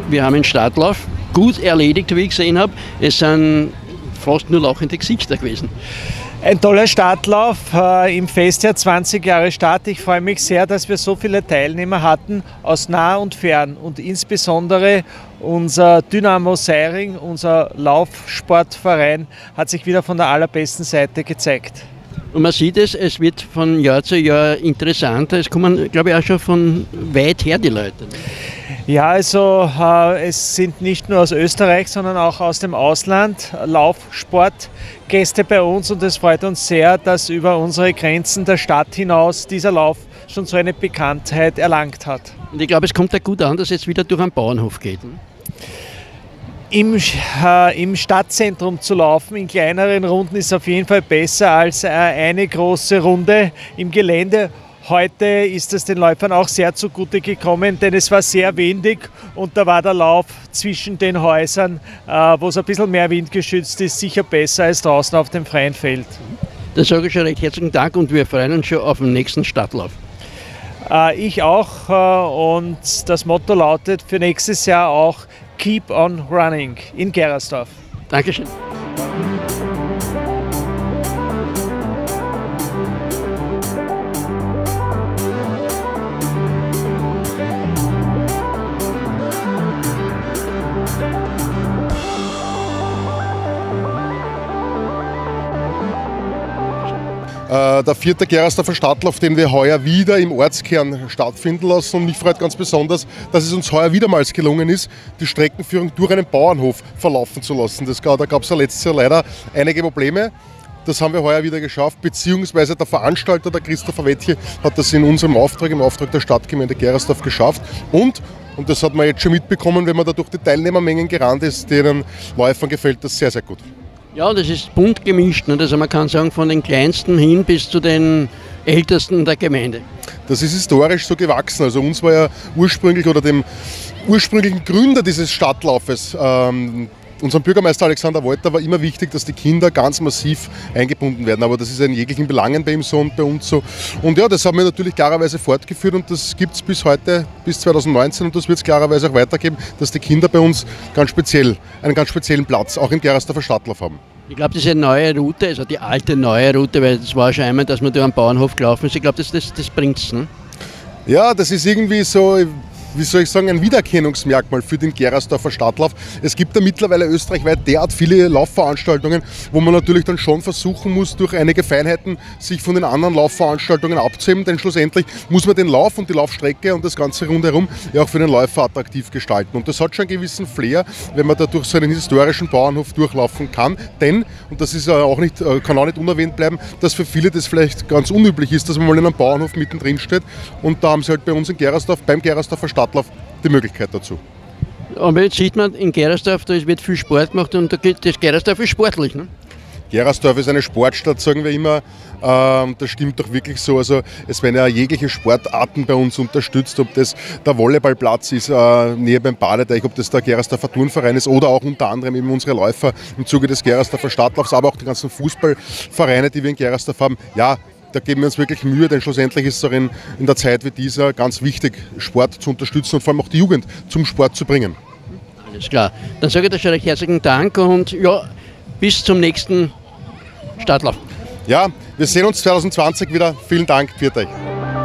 Wir haben einen Startlauf gut erledigt, wie ich gesehen habe. Es sind fast nur lachende Gesichter gewesen. Ein toller Startlauf im Festjahr 20 Jahre Start. Ich freue mich sehr, dass wir so viele Teilnehmer hatten aus nah und fern und insbesondere unser Dynamo Seiring, unser Laufsportverein, hat sich wieder von der allerbesten Seite gezeigt. Und man sieht es wird von Jahr zu Jahr interessanter. Es kommen, glaube ich, auch schon von weit her die Leute. Ja, also es sind nicht nur aus Österreich, sondern auch aus dem Ausland Laufsportgäste bei uns und es freut uns sehr, dass über unsere Grenzen der Stadt hinaus dieser Lauf schon so eine Bekanntheit erlangt hat. Und ich glaube, es kommt ja gut an, dass es jetzt wieder durch einen Bauernhof geht. Im Stadtzentrum zu laufen, in kleineren Runden, ist auf jeden Fall besser als eine große Runde im Gelände. Heute ist es den Läufern auch sehr zugute gekommen, denn es war sehr windig und da war der Lauf zwischen den Häusern, wo es ein bisschen mehr windgeschützt ist, sicher besser als draußen auf dem freien Feld. Da sage ich schon recht herzlichen Dank und wir freuen uns schon auf den nächsten Stadtlauf. Ich auch und das Motto lautet für nächstes Jahr auch Keep on Running in Gerasdorf. Dankeschön. Der 4. Gerasdorfer Stadtlauf, den wir heuer wieder im Ortskern stattfinden lassen. Und mich freut ganz besonders, dass es uns heuer wiedermals gelungen ist, die Streckenführung durch einen Bauernhof verlaufen zu lassen. Da gab es ja letztes Jahr leider einige Probleme. Das haben wir heuer wieder geschafft, beziehungsweise der Veranstalter, der Christopher Wettje, hat das in unserem Auftrag, im Auftrag der Stadtgemeinde Gerasdorf geschafft. Und das hat man jetzt schon mitbekommen, wenn man da durch die Teilnehmermengen gerannt ist, denen Läufern gefällt das sehr, sehr gut. Ja, das ist bunt gemischt. Ne? Also man kann sagen, von den Kleinsten hin bis zu den Ältesten der Gemeinde. Das ist historisch so gewachsen. Also uns war ja ursprünglich oder dem ursprünglichen Gründer dieses Stadtlaufes, unserem Bürgermeister Alexander Wolter, war immer wichtig, dass die Kinder ganz massiv eingebunden werden. Aber das ist in jeglichen Belangen bei ihm so und bei uns so. Und ja, das haben wir natürlich klarerweise fortgeführt und das gibt es bis heute, bis 2019 und das wird es klarerweise auch weitergeben, dass die Kinder bei uns einen ganz speziellen Platz auch im Gerasdorfer Stadtlauf haben. Ich glaube, diese neue Route, also die alte neue Route, weil es war schon einmal, dass wir durch einen Bauernhof gelaufen ist, ich glaube, das bringt es. Ne? Ja, das ist irgendwie so, wie soll ich sagen, ein Wiedererkennungsmerkmal für den Gerasdorfer Stadtlauf. Es gibt ja mittlerweile österreichweit derart viele Laufveranstaltungen, wo man natürlich dann schon versuchen muss, durch einige Feinheiten sich von den anderen Laufveranstaltungen abzuheben, denn schlussendlich muss man den Lauf und die Laufstrecke und das Ganze rundherum ja auch für den Läufer attraktiv gestalten. Und das hat schon einen gewissen Flair, wenn man da durch so einen historischen Bauernhof durchlaufen kann, denn, und das ist auch nicht, kann auch nicht unerwähnt bleiben, dass für viele das vielleicht ganz unüblich ist, dass man mal in einem Bauernhof mittendrin steht und da haben sie halt bei uns in Gerasdorf, beim Gerasdorfer Stadtlauf die Möglichkeit dazu. Aber jetzt sieht man in Gerasdorf, da wird viel Sport gemacht und das Gerasdorf ist sportlich. Ne? Gerasdorf ist eine Sportstadt, sagen wir immer. Das stimmt doch wirklich so. Also es werden ja jegliche Sportarten bei uns unterstützt, ob das der Volleyballplatz ist, näher beim Badeteich, ob das der Gerasdorfer Turnverein ist oder auch unter anderem eben unsere Läufer im Zuge des Gerasdorfer Stadtlaufs, aber auch die ganzen Fußballvereine, die wir in Gerasdorf haben. Ja, da geben wir uns wirklich Mühe, denn schlussendlich ist es auch in der Zeit wie dieser ganz wichtig, Sport zu unterstützen und vor allem auch die Jugend zum Sport zu bringen. Alles klar. Dann sage ich dir schon recht herzlichen Dank und ja, bis zum nächsten Stadtlauf. Ja, wir sehen uns 2020 wieder. Vielen Dank. Pfiat euch.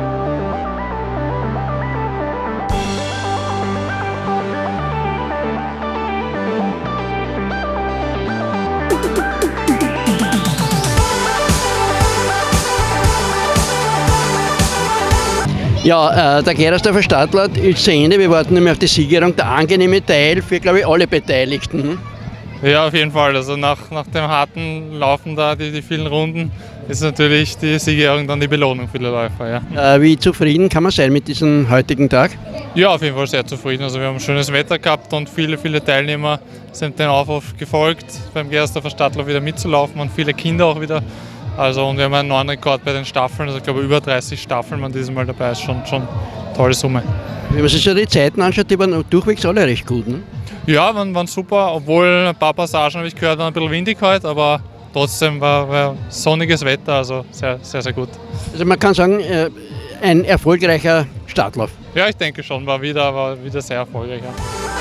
Ja, der Gerasdorfer Stadtlauf ist zu Ende. Wir warten nämlich auf die Siegerung. Der angenehme Teil für, glaube ich, alle Beteiligten. Ja, auf jeden Fall. Also nach dem harten Laufen da, die vielen Runden, ist natürlich die Siegerung dann die Belohnung für die Läufer. Ja. Wie zufrieden kann man sein mit diesem heutigen Tag? Ja, auf jeden Fall sehr zufrieden. Also wir haben schönes Wetter gehabt und viele Teilnehmer sind dem Aufruf gefolgt, beim Gerasdorfer Stadtlauf wieder mitzulaufen und viele Kinder auch wieder. Also, und wir haben einen neuen Rekord bei den Staffeln, also ich glaube über 30 Staffeln waren dieses Mal dabei, ist schon eine tolle Summe. Wenn man sich so die Zeiten anschaut, die waren durchwegs alle recht gut, ne? Ja, waren super, obwohl ein paar Passagen, habe ich gehört, waren ein bisschen windig heute, aber trotzdem war sonniges Wetter, also sehr, sehr, sehr gut. Also man kann sagen, ein erfolgreicher Startlauf. Ja, ich denke schon, war wieder sehr erfolgreich. Ja.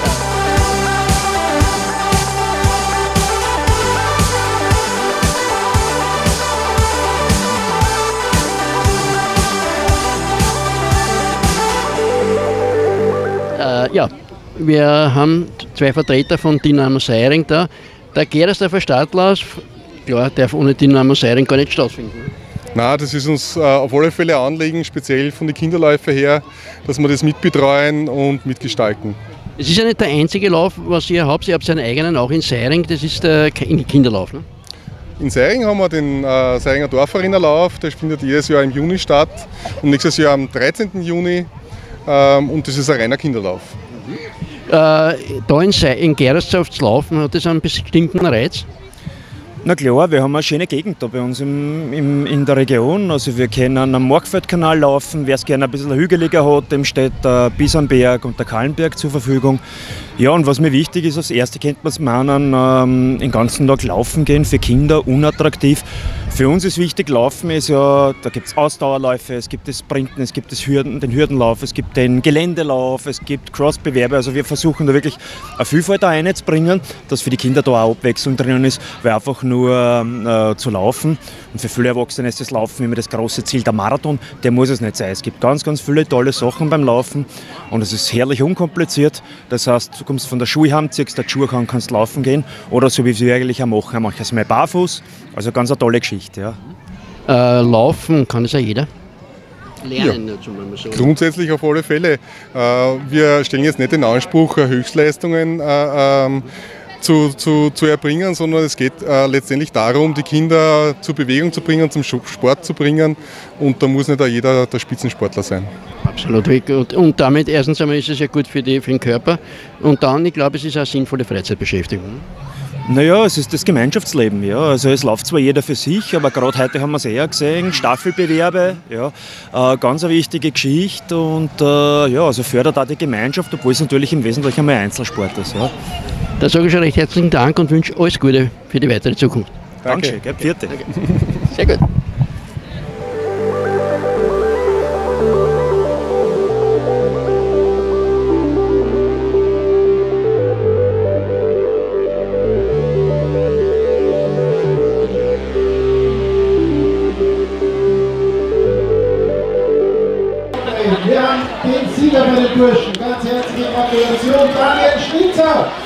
Ja, wir haben zwei Vertreter von Dynamo Seiring da. Der Gerersdorfer Stadtlauf, klar, darf ohne Dynamo Seiring gar nicht stattfinden. Nein, das ist uns auf alle Fälle ein Anliegen, speziell von den Kinderläufen her, dass wir das mitbetreuen und mitgestalten. Es ist ja nicht der einzige Lauf, was ihr habt. Ihr habt einen eigenen auch in Seiring, das ist der Kinderlauf. Ne? In Seiring haben wir den Seiringer Dorfarinnenlauf, der findet jedes Jahr im Juni statt und nächstes Jahr am 13. Juni. Und das ist ein reiner Kinderlauf. Da in Gerersdorf zu laufen, hat das einen bestimmten Reiz? Na klar, wir haben eine schöne Gegend da bei uns in der Region. Also wir können am Markfeldkanal laufen, wer es gerne ein bisschen hügeliger hat, dem steht der Bisanberg und der Kahlenberg zur Verfügung. Ja, und was mir wichtig ist, als Erste könnte man es meinen, den ganzen Tag laufen gehen, für Kinder unattraktiv. Für uns ist wichtig, Laufen ist ja, da gibt es Ausdauerläufe, es gibt das Sprinten, es gibt den Hürdenlauf, es gibt den Geländelauf, es gibt Crossbewerbe. Also wir versuchen da wirklich eine Vielfalt da reinzubringen, dass für die Kinder da auch Abwechslung drinnen ist, weil einfach nur zu laufen. Und für viele Erwachsene ist das Laufen immer das große Ziel. Der Marathon, der muss es nicht sein. Es gibt ganz, ganz viele tolle Sachen beim Laufen und es ist herrlich unkompliziert. Das heißt, du kommst von der Schule heim, ziehst die Schuhe an, kannst laufen gehen oder so wie wir eigentlich auch machen, manches mal barfuß. Also ganz eine tolle Geschichte. Ja. Laufen kann es ja jeder. Lernen, ja. So. Grundsätzlich auf alle Fälle. Wir stellen jetzt nicht den Anspruch, Höchstleistungen zu erbringen, sondern es geht letztendlich darum, die Kinder zur Bewegung zu bringen, zum Sport zu bringen und da muss nicht auch jeder der Spitzensportler sein. Absolut. Und damit erstens einmal ist es ja gut für den Körper und dann, ich glaube, es ist auch sinnvolle Freizeitbeschäftigung. Naja, es ist das Gemeinschaftsleben. Ja. Also es läuft zwar jeder für sich, aber gerade heute haben wir es eher gesehen, Staffelbewerbe, ja, ganz eine wichtige Geschichte und ja, also fördert auch die Gemeinschaft, obwohl es natürlich im Wesentlichen einmal Einzelsport ist. Ja. Da sage ich schon recht herzlichen Dank und wünsche alles Gute für die weitere Zukunft. Danke, vierte. Danke. Sehr gut. Wir haben den Sieger bei den Burschen. Ganz herzliche Gratulation, Daniel Schnitzer.